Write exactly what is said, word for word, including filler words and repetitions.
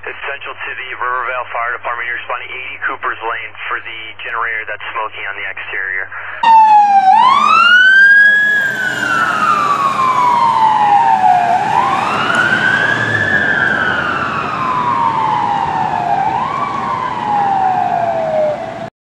It's central to the Rivervale Fire Department. You're responding eighty Cooper's Lane for the generator that's smoking on the exterior.